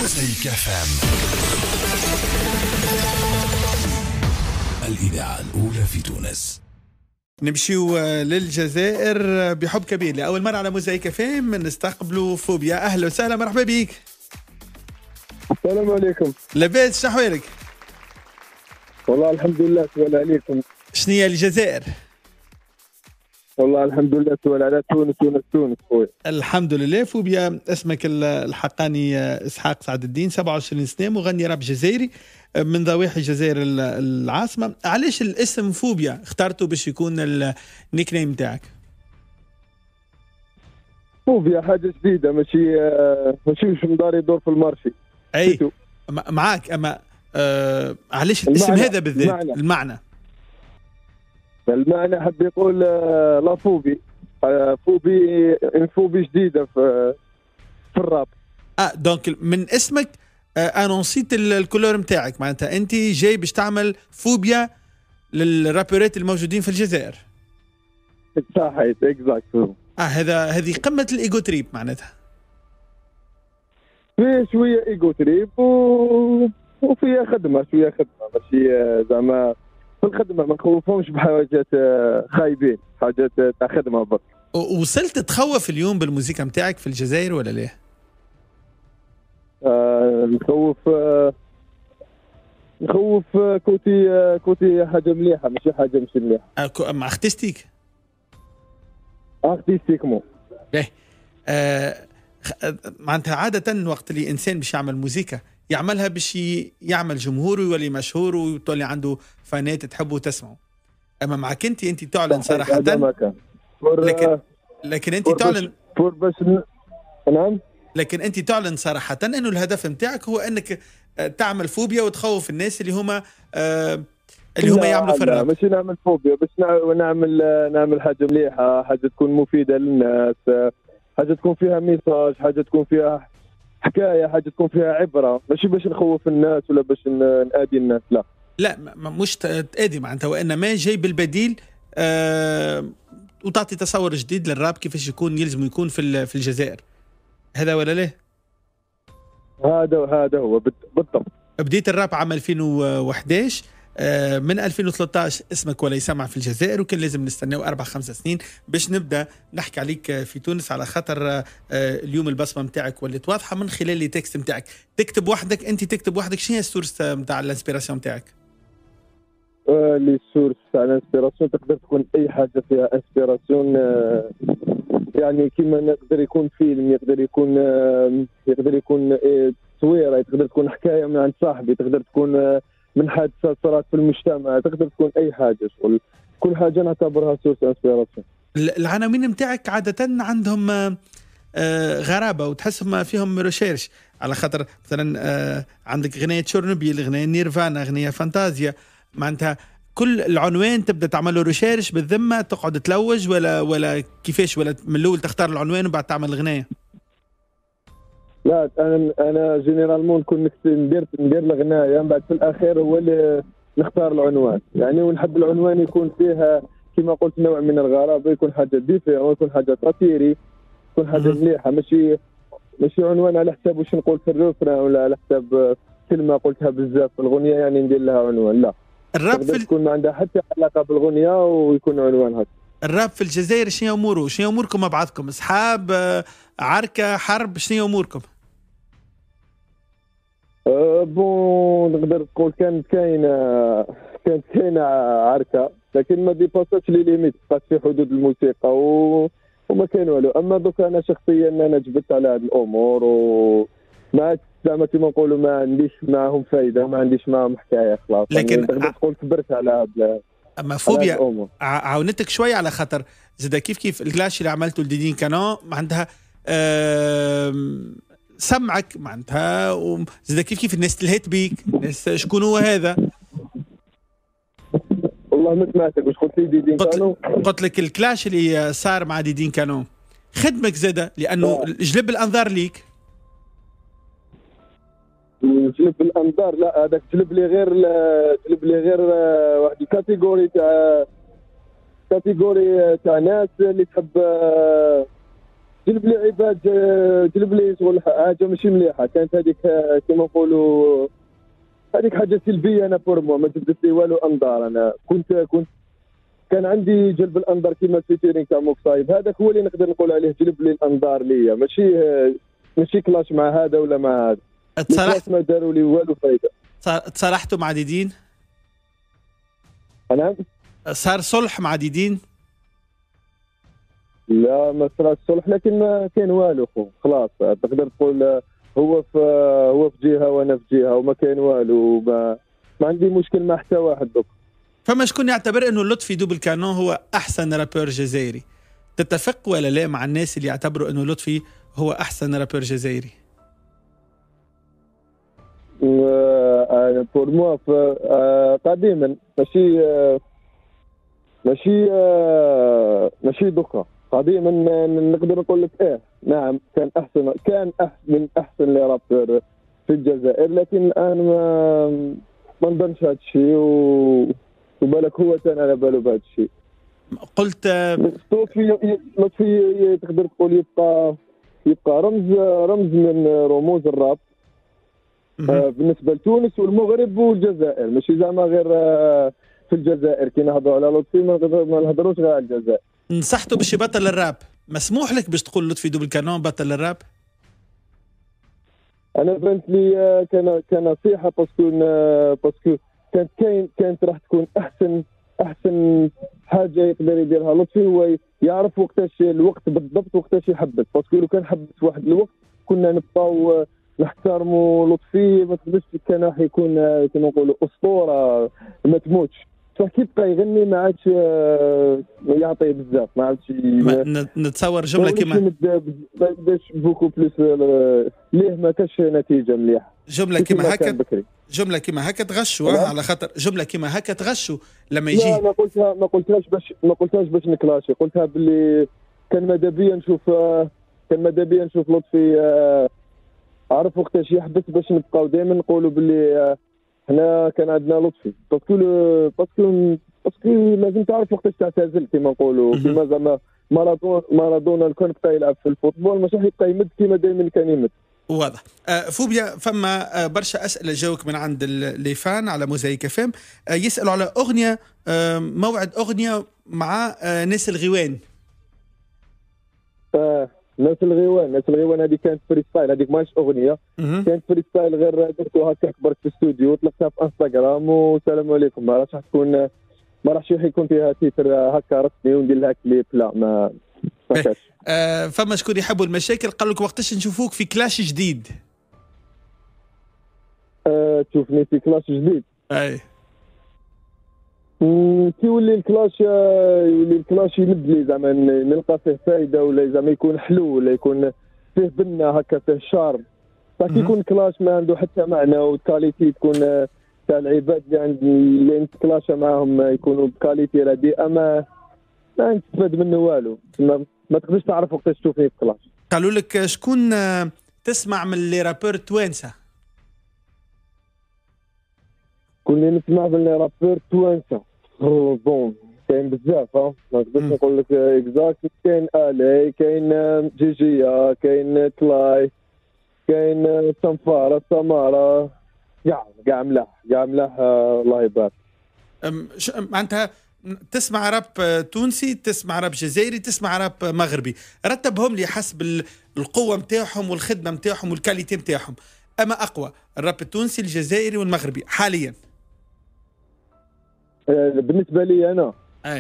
موزايك FM، الإذاعة الأولى في تونس. نمشيو للجزائر بحب كبير. لأول مرة على موزايك FM نستقبلوا فوبيا. أهلا وسهلا، مرحبا بيك. السلام عليكم. لاباس، شحوالك؟ والله الحمد لله، سؤال عليكم. شنية الجزائر؟ والله الحمد لله، سؤال على تونس خويا. الحمد لله. فوبيا اسمك الحقاني إسحاق سعد الدين، 27 سنة، مغني راب جزائري من ضواحي الجزائر العاصمة. علاش الاسم فوبيا اخترته باش يكون النيك نيم تاعك؟ فوبيا حاجة جديدة، ماشي واش مدار يدور في المارشي. أي معاك، أما علاش الاسم هذا بالذات؟ المعنى حب يقول لا فوبي جديدة في الراب. دونك من اسمك انا نسيت الكولور نتاعك، معناتها انت جاي باش تعمل فوبيا للرابرات الموجودين في الجزائر. صحيت اكزاكت. هذه قمة الايجو تريب معناتها. فيه شوية ايجو تريب وفيها خدمة ماشي زعما في الخدمة ما نخوفهمش بحاجات خايبين، حاجات تاع خدمة برك. وصلت تخوف اليوم بالموسيقى نتاعك في الجزائر ولا ليه؟ نخوف كوتي حاجة مليحة، ماشي حاجة مش مليحة. مع اختستيك مو باهي. معناتها عادة وقت اللي إنسان باش يعمل موسيقى يعملها باش يعمل جمهور ويولي مشهور ويولي عنده فانات تحبه وتسمعه. أما معك أنت تعلن صراحة، لكن أنت تعلن نعم، لكن أنت تعلن صراحة أنه الهدف نتاعك هو أنك تعمل فوبيا وتخوف الناس اللي هما يعملوا في الراب. ماشي نعمل فوبيا، بس نعمل حاجة مليحة، حاجة تكون مفيدة للناس، حاجة تكون فيها ميساج، حاجة تكون فيها حكاية، حاجة تكون فيها عبرة، ماشي باش نخوف الناس ولا باش نآذي الناس. لا مش تآذي معناتها، وإنما جاي بالبديل وتعطي تصور جديد للراب كيفاش يلزم يكون في الجزائر. هذا ولا ليه؟ هذا هو بالضبط. بديت الراب عام 2011. من 2013 اسمك ولا يسمع في الجزائر، وكان لازم نستناو 4-5 سنين باش نبدا نحكي عليك في تونس، على خاطر اليوم البصمه نتاعك ولات واضحه من خلال التكست نتاعك. تكتب وحدك. شنو هي السورس نتاع الانسبيراسيون نتاعك؟ لي سورس تاع الانسبيراسيون تقدر تكون اي حاجه فيها انسبيراسيون، يعني كيما يقدر يكون فيلم، يقدر يكون تصويره، تقدر تكون حكايه من عند صاحبي، تقدر تكون من حادثه صارت في المجتمع، تقدر تكون اي حاجه. شغل كل حاجه نعتبرها سورس انسبيراسيون. العناوين نتاعك عاده عندهم غرابه وتحسهم فيهم ريشيرش، على خاطر مثلا عندك غنية تشورنوبيل، غنية نيرفانا، غنية فانتازيا، معناتها كل العنوان تبدا تعمل له ريشيرش بالذمه، تقعد تلوج ولا كيفاش، ولا من الاول تختار العنوان وبعد تعمل الغنايه؟ لا، انا جينيرالمون نكون ندير الغنايه، من بعد في الاخير هو اللي نختار العنوان، يعني ونحب العنوان يكون فيه كما قلت نوع من الغرابه، يكون حاجه ديفيرون، يكون حاجه تاثيري، يكون حاجه مليحه، ماشي عنوان على حساب واش نقول في الريفران ولا على حساب كلمه قلتها بزاف في الغنيه يعني ندير لها عنوان. لا، الراب تكون ما عندها حتى علاقه بالغنيه ويكون عنوان هكا. الراب في الجزائر شنو اموره؟ شنو اموركم مع بعضكم؟ اصحاب، عركه، حرب؟ شنو اموركم؟ بون نقدر تقول كانت كاينه عركه، لكن ما ديباساتش لي ليميت، بقات في حدود الموسيقى وما كان والو. اما دوك انا شخصيا انا جبت على هذه الامور وما زعما كيما نقولوا ما عنديش معهم فايده، ما عنديش معهم حكايه خلاص. لكن تقدر تقول كبرت على هذا. اما فوبيا عاونتك شويه، على خاطر زاد كيف الكلاش اللي عملته لديدين كانون عندها سمعك معناتها، وزاد كيف الناس تلهت بيك، الناس شكون هو هذا؟ والله ما سمعتك واش قلت لي ديدين كانون. قلت لك الكلاش اللي صار مع ديدين كانون خدمك زاد، لانه جلب الانظار ليك. جلب الانظار؟ لا، هذاك جلب لي غير واحد الكاتيجوري تاع ناس اللي تحب جلب لي عباد، جلب لي شغل حاجه ماشي مليحه، كانت هذيك كما نقولوا هذيك حاجه سلبيه. انا بور مو ما جبدت لي والو انظار. انا كنت كان عندي جلب الانظار كيما الفيتيرين تاع موكسايد، هذاك هو اللي نقدر نقول عليه جلب لي الانظار ليا، ماشي كلاش مع هذا ولا مع هذا. تصالحت ما داروا لي والو فايده. تصالحتوا مع ديدين؟ نعم. صار صلح مع ديدين؟ لا ما صار الصلح، لكن ما كان والو خو، خلاص تقدر تقول هو في جهه وانا في جهه وما كان والو. ما عندي مشكل مع حتى واحد دوك. فما شكون يعتبر انه لطفي دوبل كانون هو احسن رابور جزائري؟ تتفق ولا لا مع الناس اللي يعتبروا انه لطفي هو احسن رابور جزائري؟ بور موا قديما ماشي دوكا. قديما نقدر نقول لك نعم كان من احسن لي رابور في الجزائر، لكن الان ما نظنش هذا الشيء، وبالك هو ثاني على باله بهذا الشيء. قلت لطفي تقدر تقول يبقى رمز من رموز الراب بالنسبه لتونس والمغرب والجزائر، ماشي زعما غير في الجزائر. كي نهضروا على لطفي ما نهضروش غير على الجزائر. نصحته باش يبطل الراب، مسموح لك باش تقول لطفي دوبل كانون بطل الراب؟ انا بانت لي كنصيحه باسكو كانت راح تكون احسن حاجه يقدر يديرها لطفي، هو يعرف وقتاش الوقت بالضبط، وقتاش يحبس. باسكو لو كان حبس واحد الوقت كنا نبقاو نحترموا لطفي، ما تقدرش كان راح يكون كما نقولوا اسطوره ما تموتش. فكي بقى يغني ما عادش يعطي بزاف، ما عادش نتصور جمله كيما باش بوكو بليس ليه ما كاش نتيجه مليحه. جمله كيما هكا تغشوا على خاطر جمله كيما هكا تغشوا لما يجي. لا ما قلتهاش باش نكلاشي، قلتها باللي كان ماذا بيا نشوف لطفي عرف وقتاش يحبس باش نبقاو دائما نقولوا باللي هنا كان عندنا لطفي. باسكو لازم تعرف وقتاش تعتزل كما نقولوا. كما زعما مارادونا كان بقى يلعب في الفوتبول مش راح يبقى يمد كما دائما كان يمد. واضح. فوبيا فما برشا اسئله جاوك من عند لي فان على موزايك فام، يسالوا على اغنيه، موعد اغنيه مع ناس الغيوان. ناس الغيوان هذه كانت فري ستايل، هذيك ماهيش اغنيه، كانت فري ستايل غير درتوها هكا كبرت في الاستوديو وطلقتها في انستغرام والسلام عليكم. ما راحش يكون فيها تيتر هكا رسمي وندير لها كليب، لا ما كاش. فما شكون يحبوا المشاكل قال لك وقتاش نشوفوك في كلاش جديد؟ تشوفني في كلاش جديد؟ اي كي يولي الكلاش يمد لي زعما نلقى فيه فايده، ولا زعما يكون حلو، ولا يكون فيه بنه هكا فيه شارم. فكي يكون كلاش ما عنده حتى معنى والكاليتي تكون تاع العباد اللي نتكلاشا معاهم يكونوا بكاليتي رديئه، ما نستفاد منه والو. ما تقدرش تعرف وقتاش تشوفني في كلاش. قالوا لك شكون تسمع من لي رابور توانسه؟ كوني نسمع من لي رابور توانسه بون كاين بزاف، ما نقدرش نقول لك اكزاكت. كاين الي، كاين جيجيا، كاين تلاي، كاين سمفاره، سماره، كاع ملاح الله يبارك. معناتها تسمع راب تونسي، تسمع راب جزائري، تسمع راب مغربي، رتبهم لي حسب القوه نتاعهم والخدمه نتاعهم والكاليتي نتاعهم. اما اقوى الراب التونسي الجزائري والمغربي حاليا؟ بالنسبه لي انا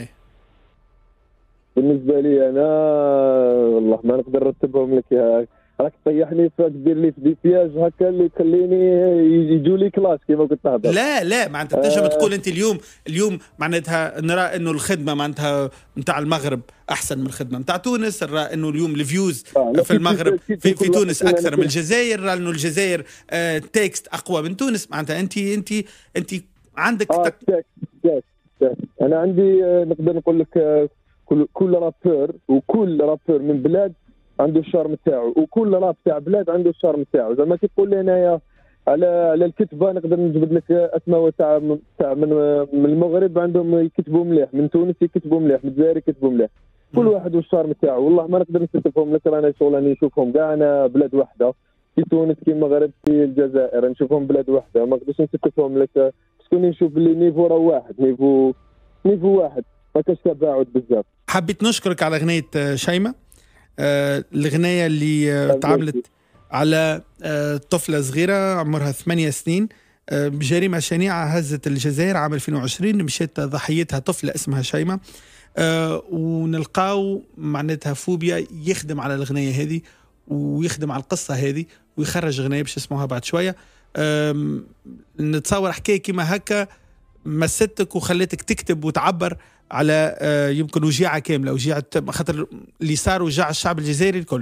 والله ما نقدر نرتبهم لك. راك تطيحني دير لي في ديبياج هكا اللي تخليني يجوا لي كلاس كيما كنت تهضر. لا معناتها تنجم تقول انت اليوم معناتها نرى انه الخدمه معناتها نتاع المغرب احسن من الخدمه نتاع تونس، نرى انه اليوم الفيوز في المغرب في تونس اكثر من الجزائر، نرى انه الجزائر تكست اقوى من تونس. معناتها انت عندك انا عندي نقدر نقول لك كل رابور من بلاد عنده الشارم تاعو، وكل راب تاع بلاد عنده الشارم تاعو. زعما كي تقول لي انايا على الكتبه نقدر نجبد لك اسماء تاع من المغرب عندهم يكتبوا مليح، من تونس يكتبوا مليح، من الجزائر يكتبوا مليح. كل واحد والشارم تاعو. والله ما نقدر نستفهم لك، رانا شغل نشوفهم كاع انا بلاد واحده، في تونس في المغرب في الجزائر نشوفهم بلاد واحده، ما نقدرش نستفهم لك باسكو نشوف اللي نيفو راه واحد، نيفو واحد، ما كاش تباعد بزاف. حبيت نشكرك على غنية شيماء، الغناية اللي تعاملت على طفلة صغيرة عمرها 8 سنين بجريمة شنيعة هزت الجزائر عام 2020، مشيت ضحيتها طفلة اسمها شيماء. ونلقاو معناتها فوبيا يخدم على الغنية هذه ويخدم على القصة هذه ويخرج غنية باش اسموها بعد شوية. نتصور حكاية كما هكا مستك وخلتك تكتب وتعبر على يمكن وجيعة كاملة، وجيعة خاطر اللي صار وجع الشعب الجزائري الكل.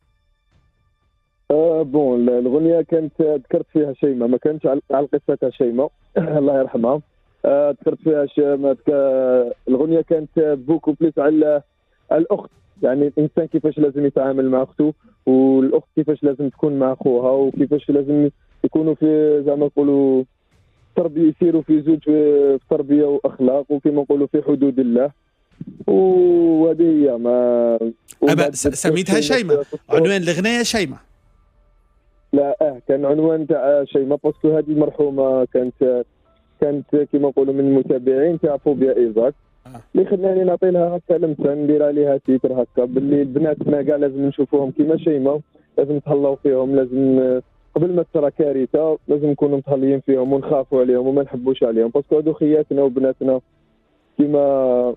بون الغنية كانت ذكرت فيها شيماء، ما كانتش على قصة تاع شيماء الله يرحمها. ذكرت فيها الغنية كانت بوكو بليس على الأخت، يعني الإنسان كيفاش لازم يتعامل مع أخته، والأخت كيفاش لازم تكون مع أخوها، وكيفاش لازم يكونوا في زعما نقولوا تربية، يسيروا في زوج في تربية وأخلاق، وكما نقولوا في حدود الله. وهذه هي ما سميتها شيماء، عنوان الغناية شيماء. لا كان عنوان تاع شيماء باسكو هذه المرحومة كانت كما نقولوا من المتابعين تاع فوبيا ايزاك، اللي خلاني نعطي لها هكا لمسه، ندير عليها تيتر هكا باللي بناتنا كاع لازم نشوفوهم كيما شيماء، لازم نتهلاو فيهم، لازم قبل ما تصرى كارثه لازم نكونوا متهليين فيهم ونخافوا عليهم وما نحبوش عليهم، باسكو هادو خياتنا وبناتنا كيما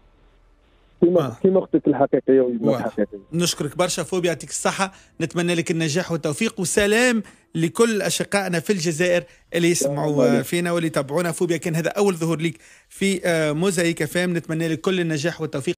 اختك الحقيقيه وابنك الحقيقي. نشكرك برشا فوبيا، يعطيك الصحه، نتمنى لك النجاح والتوفيق، وسلام لكل اشقائنا في الجزائر اللي يسمعوا فينا واللي يتابعونا. فوبيا كان هذا اول ظهور لك في موزايك FM، نتمنى لك كل النجاح والتوفيق.